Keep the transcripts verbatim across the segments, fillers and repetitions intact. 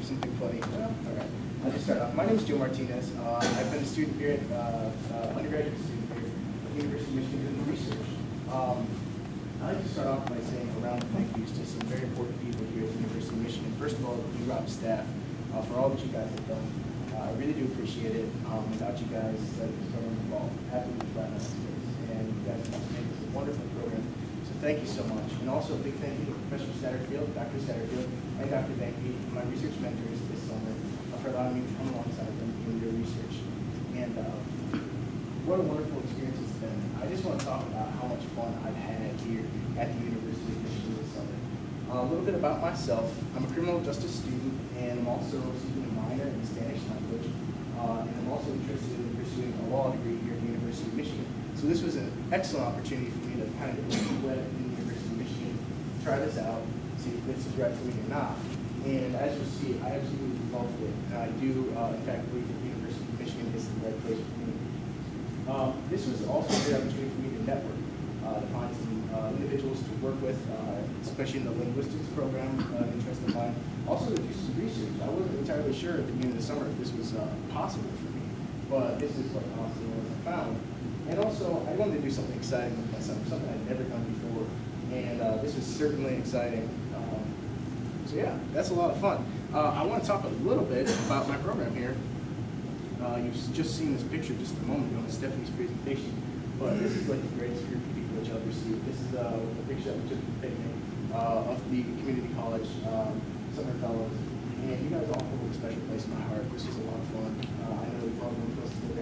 something funny. Well, all right. I'll just start off. My name is Joe Martinez. Uh, I've been a student here at uh, uh, undergraduate student here at the University of Michigan doing research. Um, I'd like to start off by saying a round of thank yous to some very important people here at the University of Michigan. First of all, the U R O P staff uh, for all that you guys have done. Uh, I really do appreciate it. Um, without you guys, uh, this program involved absolutely flat out space, and you guys have made this a wonderful program. So thank you so much, and also a big thank you to Professor Satterfield, Doctor Satterfield, and Doctor Banky, my research mentors this summer, uh, for allowing me to come alongside them in their research. And uh, what a wonderful experience it's been. I just want to talk about how much fun I've had here at the University of Michigan this summer. Uh, a little bit about myself. I'm a criminal justice student, and I'm also seeking a minor in Spanish language. Uh, and I'm also interested in pursuing a law degree here at the University of Michigan. So this was an excellent opportunity for me to kind of get my wet in the University of Michigan, try this out, see if this is right for me or not. And as you'll see, I absolutely love it. And I do, uh, in fact, believe that the University of Michigan is the right place for me. Um, this was also a great opportunity for me to network, uh, to find some uh, individuals to work with, uh, especially in the linguistics program, uh, interest of mine. Also to do some research. I wasn't entirely sure at the beginning of the summer if this was uh, possible for me, but this is what possible was I found. And also, I wanted to do something exciting with my summer, something I'd never done before, and uh, this was certainly exciting. Um, so yeah, that's a lot of fun. Uh, I want to talk a little bit about my program here. Uh, you've just seen this picture just a moment ago in Stephanie's presentation, but this is like the greatest group of people that you'll ever see. This is uh, a picture that we took at the picnic uh, of the community college um, summer fellows, and you guys all hold a special place in my heart. This was a lot of fun. Uh, I know we've all been close to the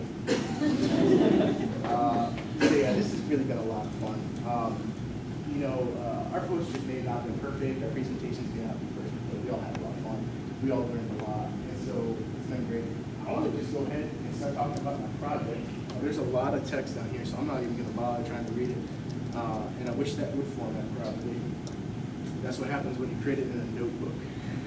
uh, so yeah, this has really been a lot of fun. Um, you know, uh, our posters may not have been perfect, our presentations may not be perfect, but we all had a lot of fun. We all learned a lot, and so it's been great. I want to just go ahead and start talking about my project. Uh, there's a lot of text down here, so I'm not even going to bother trying to read it. Uh, and I wish that would format properly. That's what happens when you create it in a notebook.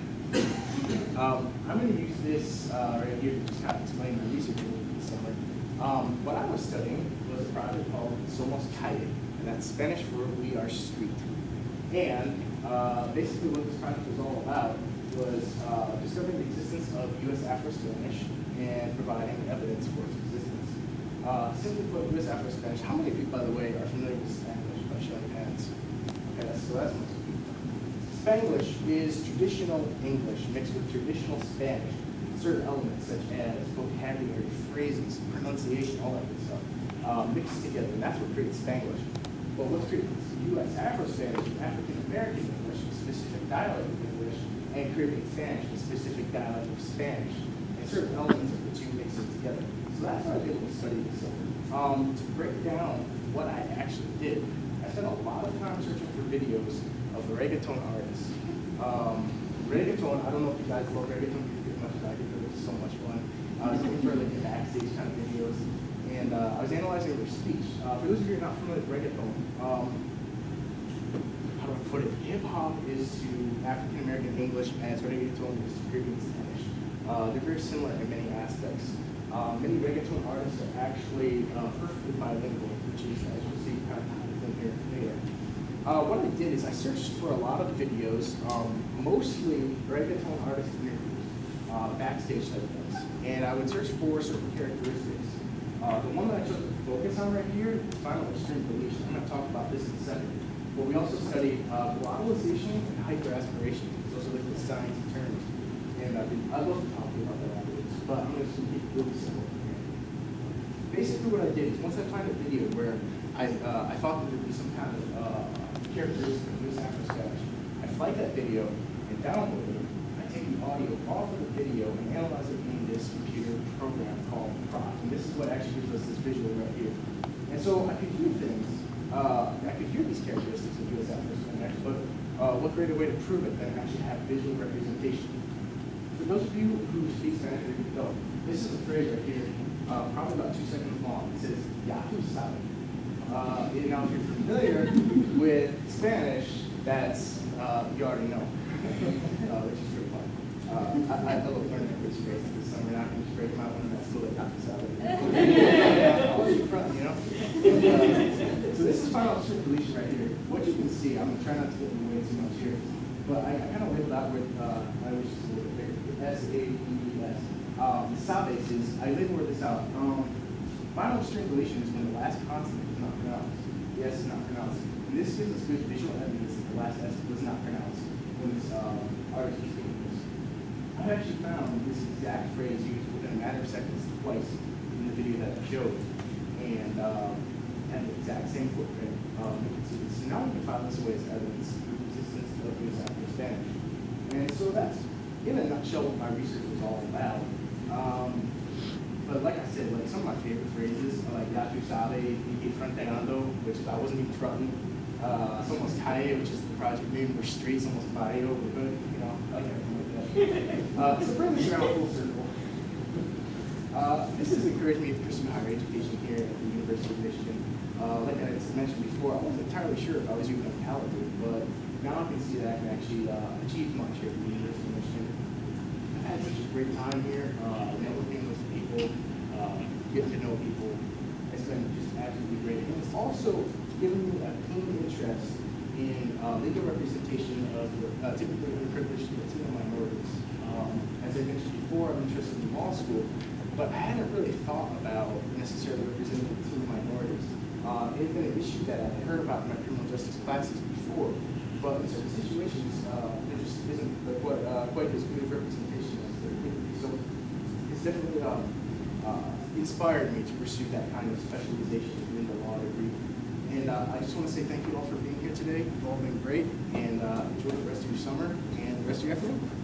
um, I'm going to use this uh, right here to just kind of explain my research a little bit this summer. Um, what I was studying was a project called Somos Calle, and that's Spanish for we are street. And uh, basically what this project was all about was uh, discovering the existence of U S Afro-Spanish and providing evidence for its existence. Uh, simply put, U S Afro-Spanish, how many people, by the way, are familiar with Spanglish by show of hands? Okay, that's, so that's most people. Spanglish is traditional English mixed with traditional Spanish. Certain elements such as vocabulary, phrases, pronunciation, all that good stuff, uh, mixed together, and that's what creates Spanglish. But what's created U S Afro-Spanish and African-American English, a specific dialect of English, and Caribbean Spanish, a specific dialect of Spanish, and certain elements of the two mixed together. So that's what I did when I studied this summer. Um, to break down what I actually did, I spent a lot of time searching for videos of reggaeton artists. Um, reggaeton, I don't know if you guys love reggaeton as much as I did, but it was so much fun. I was looking for like the backstage kind of videos, and uh, I was analyzing their speech. Uh, for those of you who are not familiar with reggaeton, um, how do I put it? Hip hop is to African American English as reggaeton is to Caribbean Spanish. Uh, they're very similar in many aspects. Uh, many reggaeton artists are actually uh, perfectly bilingual, which is, as you'll see, kind of in here later. Uh, what I did is I searched for a lot of videos, um, mostly reggaeton artist interviews, uh, backstage type things, and I would search for certain characteristics. Uh, the one that I chose to focus on right here is final extreme deletion. I'm going to talk about this in a second. But we also studied uh, globalization and hyper aspiration. Those are like the science terms, and I've been, I love to talk about that afterwards, but I'm going to keep it really simple here. Basically, what I did is once I find a video where I uh, I thought there would be some kind of uh, characteristic of U S Afro-Spanish, I flight that video and download it. I take the audio off of the video and analyze it in this computer program called Prop. And this is what actually gives us this visual right here. And so I could hear things. Uh, I could hear these characteristics of U S Afro-Spanish, but uh, what greater way to prove it than actually have visual representation? For those of you who speak Spanish or you don't, this is a phrase right here, uh, probably about two seconds long. It says, "Ya tú sabes." Uh, and now, if you're familiar with Spanish, that's, uh, you already know, uh, which is pretty fun. Uh, I, I love learning which phrase this summer, and I can just break them out when that's still like, "Ya tú sabes." Yeah, always in front, you know? And, uh, so this is final extreme deletion right here. What you can see, I'm going to try not to get in the way too much here, but I, I kind of labeled out with, uh, I wish it's a little bit bigger. S A V E S. Um, Sabes is, I didn't work this out. Um, final string deletion is when the last consonant is not pronounced. The S is not pronounced. And this gives us good visual evidence that the last S was not pronounced when this um, artist was speaking this. I've actually found this exact phrase used within a matter of seconds twice in the video that I showed. And um, had the exact same footprint. Um, so, so now we can file this away as evidence of the existence of the example of Spanish. And so that's, in a nutshell, what my research was all about. Um, but like I said, like some of my favorite phrases are like "ya tú sabes," "y fronteando," which is I wasn't even fronting. Uh, "somos calle," which is the project name for street. "Somos barrio," we're good, you know, I like everything like that. Uh, so bring this around full circle. Uh, this has encouraged me to pursue higher education here at the University of Michigan. Uh, like I mentioned before, I wasn't entirely sure if I was even a caliber, but now I can see that I can actually uh, achieve much here at the University of Michigan. I've had such a great time here, uh, networking with people, uh, getting to know people. It's been just absolutely great. And it's also given me a keen interest in uh, legal representation of uh, typically underprivileged Latino minorities. Um, as I mentioned before, I'm interested in law school, but I hadn't really thought about necessarily representing Latino minorities. Uh, it had been an issue that I had heard about in my criminal justice classes before, but in certain situations, uh, there just isn't quite, uh, quite as good of representation as there could be. So it's definitely um, uh, inspired me to pursue that kind of specialization in the law degree. And uh, I just want to say thank you all for being here today. You've all been great, and uh, enjoy the rest of your summer and the rest of your afternoon.